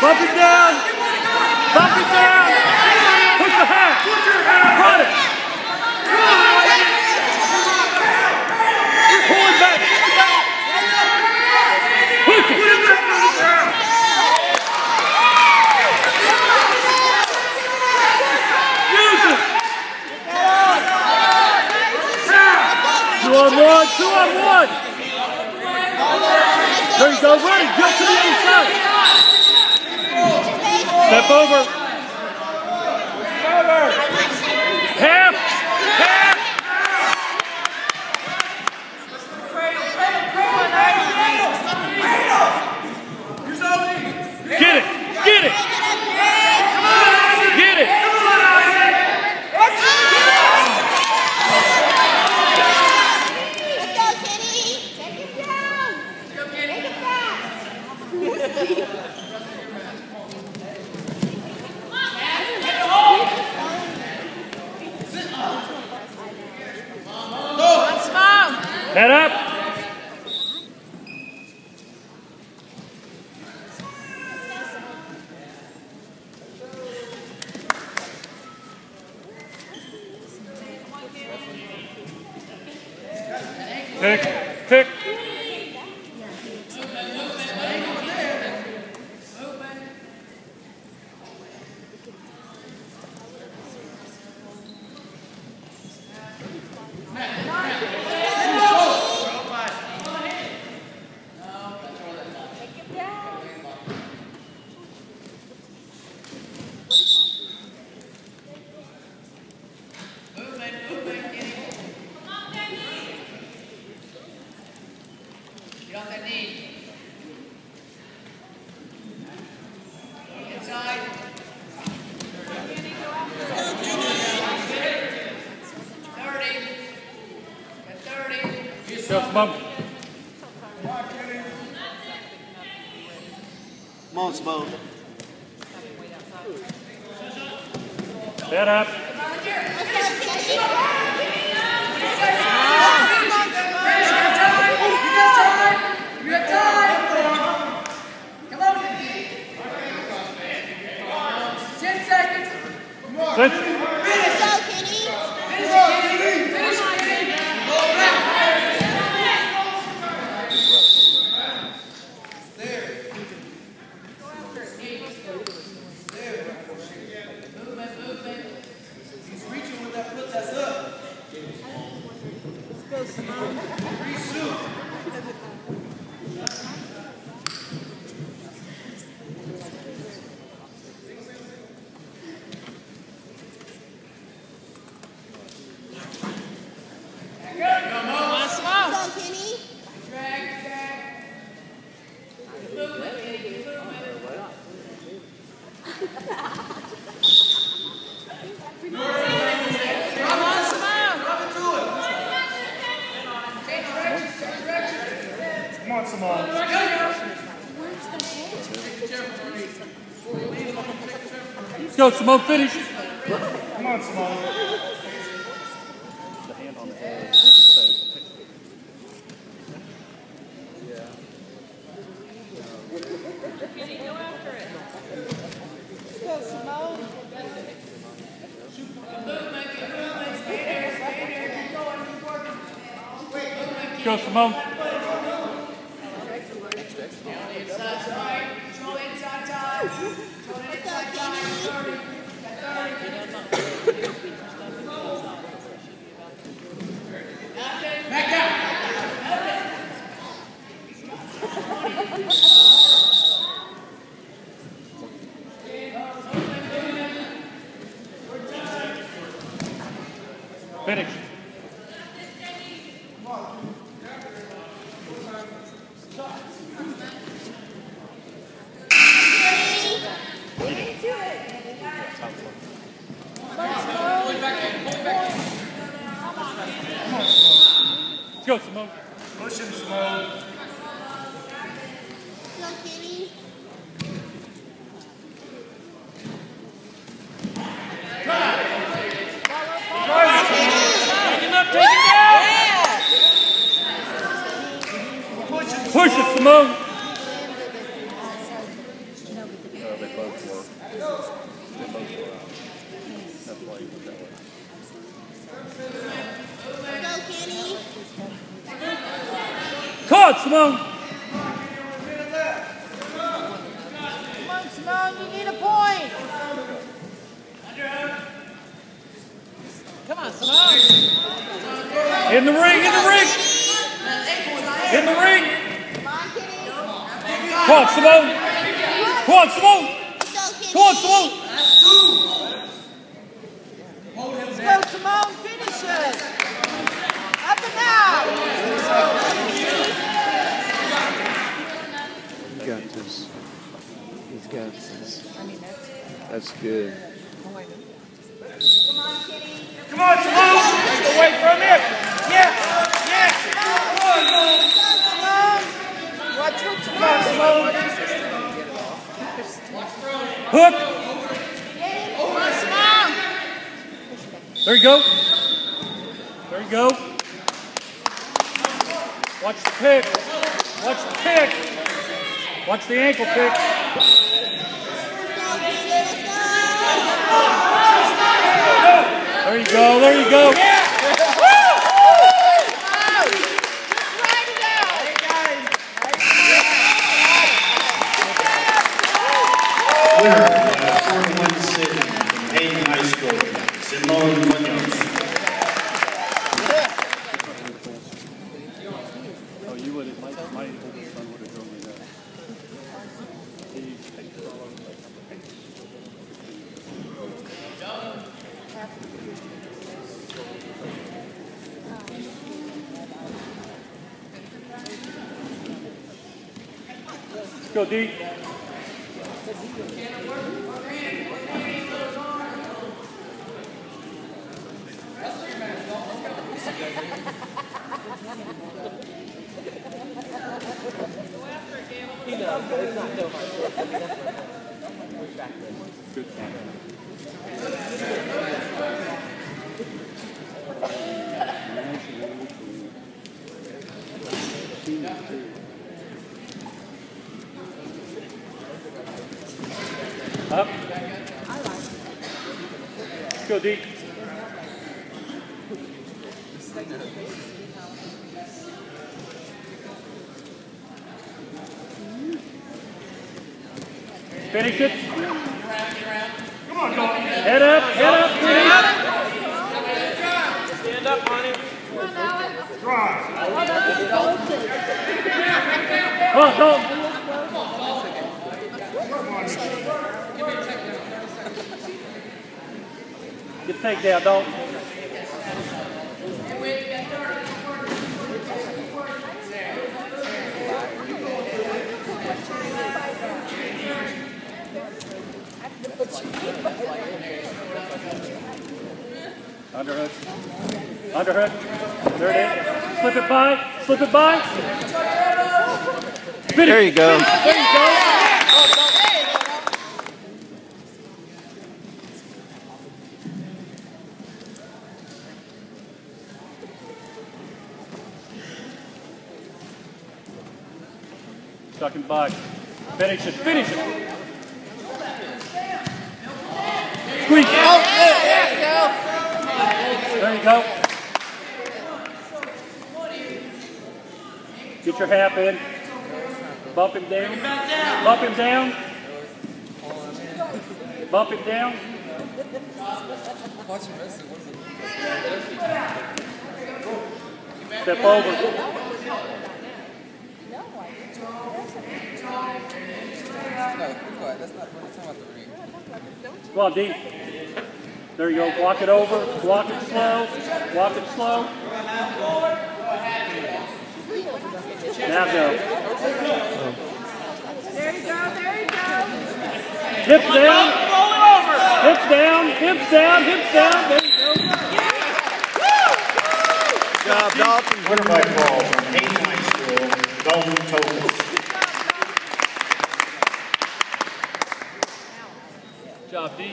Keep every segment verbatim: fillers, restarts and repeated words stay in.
Bump it down. Bump it down. Push the hat. Run it. Pull it back. Push it. Use it. Two on one. Two on one. There you go. Ready. Go to the inside. Step over. Half. Half. Get it. Get it. Get it. Let's go, Kenny. Take it down. Let's go, Kenny. Take it fast. Head up. Pick, pick. Go, Simone. Come on, Simone. Head up. Sit. Let's go, Kenny. Come on, Simone. Let's go, Simone. Finish. Come on, Simone. The hand on the head. Go, Simone. Go, Simone. Finish. Let's go, Simone. Push him, Simone. Go, Kenny. Push it, Simone. on, Simone. Come on, Simone, you need a point. Come on, Simone. In the ring, in the ring. In the ring. Come on, Simone. Come on, Simone. Come on, Simone. Let's go, Simone. Finish it. Up and out. He's got this. He's got this. That's good. Come on, Kitty. Come on, Simone. Away from him. Yeah. Yeah. Watch what you Come on, Simone. Hook. Come on, Simone. There you go. There you go. Watch the pick. Watch the pick. Watch the ankle pick. There you go. There you go. Winner of the four-one sitting from Hayden High School, Simone Munoz. Oh, you would have. My, my oldest son would have told me that. He takes it all over. Let's go, D. Up. Let's go, D. Finish it. Come on, go. Head up, head up, head up. Stand up on him. Drive. Come on, go. Get the takedown, dog. Underhook. Underhook. There it is. Slip it by. Slip it by. Finish. There you go. There you go. Stuck in back. Finish it. Finish it. Squeeze. Oh, there you go. There you go. Get your half in. Bump him down. Bump him down. Bump him down. Step over. Come on, D. There you go. Walk it over. Walk it slow. Walk it slow. Now go. There you go, there you go. Hips down. Hips down. Hips down. Hips down. There you go. Good job, Dalton. Winner by fall from Hayden High School, Dalton Tokas. Good job, D.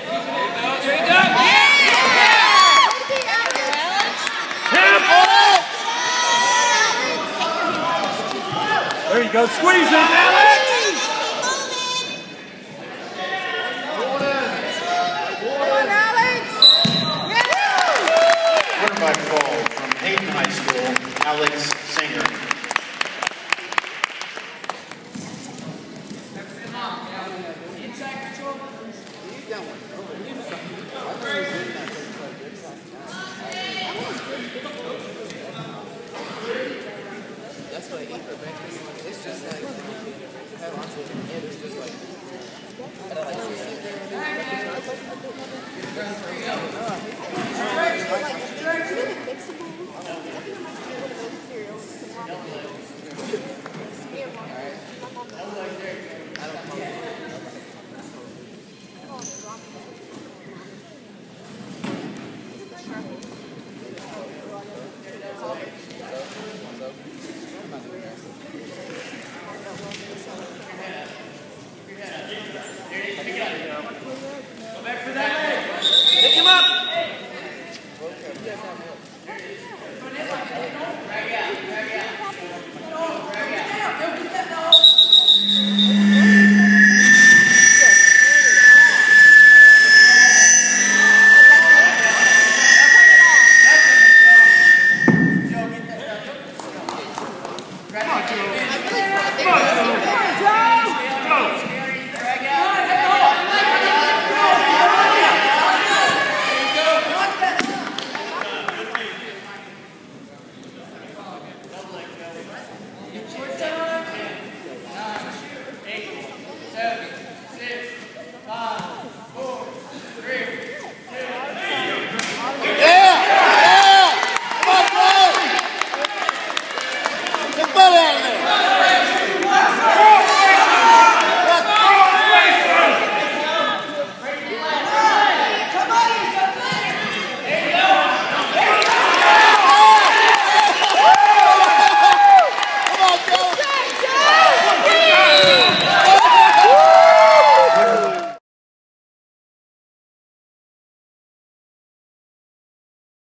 There you go. Squeeze it, Alex. Come on, Alex. Winner by fall from Hayden High School, Alex Singer. Come on, Joe.